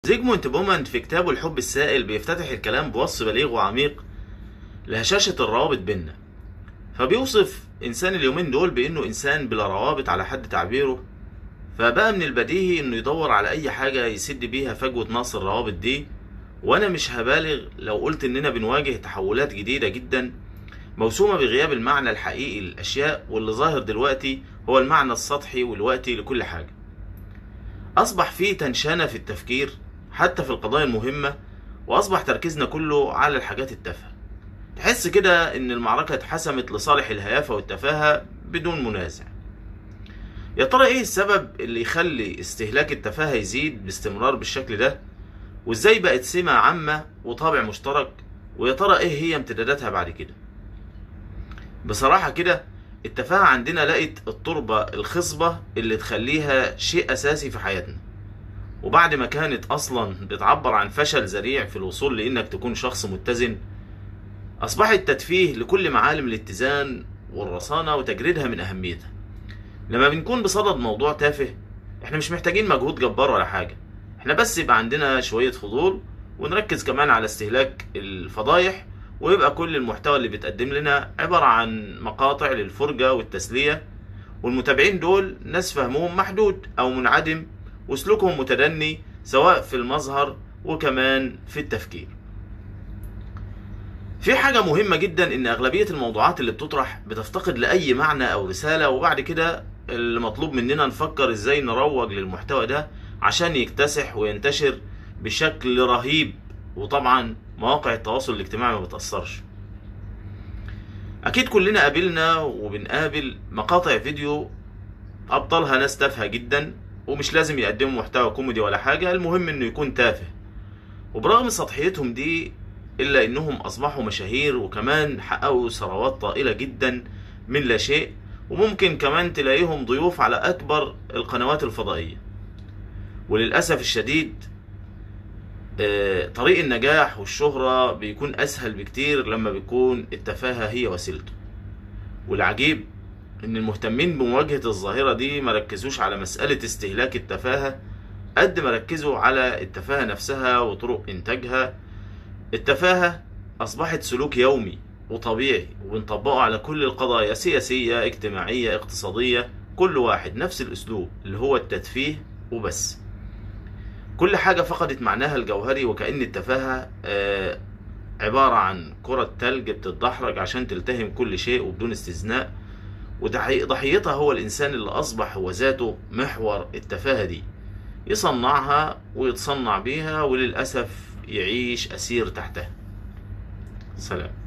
زيجموند بوماند في كتابه الحب السائل بيفتتح الكلام بوصف بليغ وعميق لهشاشة الروابط بيننا. فبيوصف إنسان اليومين دول بإنه إنسان بلا روابط على حد تعبيره، فبقى من البديهي إنه يدور على أي حاجة يسد بيها فجوة نقص الروابط دي. وأنا مش هبالغ لو قلت إننا بنواجه تحولات جديدة جدا موسومة بغياب المعنى الحقيقي للأشياء، واللي ظاهر دلوقتي هو المعنى السطحي والوقتي لكل حاجة. أصبح فيه تنشنة في التفكير حتى في القضايا المهمة، وأصبح تركيزنا كله على الحاجات التافهة. تحس كده إن المعركة اتحسمت لصالح الهيافة والتفاهة بدون منازع. يا ترى إيه السبب اللي يخلي استهلاك التفاهة يزيد باستمرار بالشكل ده؟ وإزاي بقت سمة عامة وطابع مشترك؟ ويا ترى إيه هي امتداداتها بعد كده؟ بصراحة كده التفاهة عندنا لقت التربة الخصبة اللي تخليها شيء أساسي في حياتنا. وبعد ما كانت أصلا بتعبر عن فشل ذريع في الوصول لإنك تكون شخص متزن، أصبحت تدفيه لكل معالم الاتزان والرصانة وتجريدها من أهميتها. لما بنكون بصدد موضوع تافه احنا مش محتاجين مجهود جبار ولا حاجة، احنا بس يبقى عندنا شوية فضول ونركز كمان على استهلاك الفضايح، ويبقى كل المحتوى اللي بيتقدم لنا عبارة عن مقاطع للفرجة والتسلية، والمتابعين دول ناس فهمهم محدود أو منعدم وسلوكهم متدني سواء في المظهر وكمان في التفكير. في حاجة مهمة جدا إن أغلبية الموضوعات اللي بتطرح بتفتقد لأي معنى أو رسالة، وبعد كده المطلوب مننا نفكر إزاي نروج للمحتوى ده عشان يكتسح وينتشر بشكل رهيب. وطبعا مواقع التواصل الاجتماعي ما بتأثرش. أكيد كلنا قابلنا وبنقابل مقاطع فيديو أبطالها ناس تافهة جدا، ومش لازم يقدموا محتوى كوميدي ولا حاجة، المهم إنه يكون تافه. وبرغم سطحيتهم دي إلا إنهم أصبحوا مشاهير، وكمان حققوا ثروات طائلة جدا من لا شيء، وممكن كمان تلاقيهم ضيوف على أكبر القنوات الفضائية. وللأسف الشديد طريق النجاح والشهرة بيكون أسهل بكتير لما بيكون التفاهة هي وسيلته. والعجيب إن المهتمين بمواجهة الظاهرة دي مركزوش على مسألة استهلاك التفاهة قد ما ركزوا على التفاهة نفسها وطرق إنتاجها. التفاهة أصبحت سلوك يومي وطبيعي، وبنطبقه على كل القضايا، سياسية اجتماعية اقتصادية، كل واحد نفس الأسلوب اللي هو التدفيه وبس. كل حاجة فقدت معناها الجوهري، وكأن التفاهة عبارة عن كرة تلج بتتدحرج عشان تلتهم كل شيء وبدون استثناء، وضحيتها هو الإنسان اللي أصبح هو ذاته محور التفاهة دي، يصنعها ويتصنع بيها، وللأسف يعيش أسير تحتها. سلام.